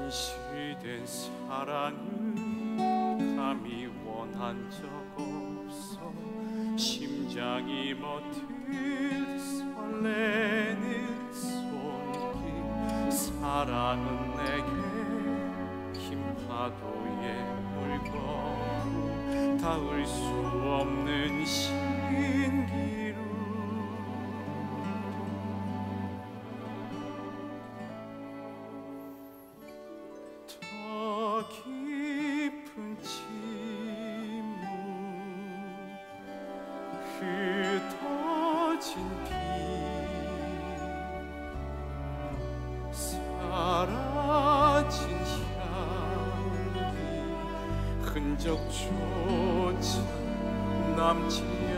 진실된 사랑은 감히 원한 적 없어. 심장이 멎듯 설레는 손길. 사랑은 내게 흰 파도에 물건 닿을 수 없는 신기루. 더 깊은 침묵, 흩어진 비, 사라진 향기, 흔적조차 남지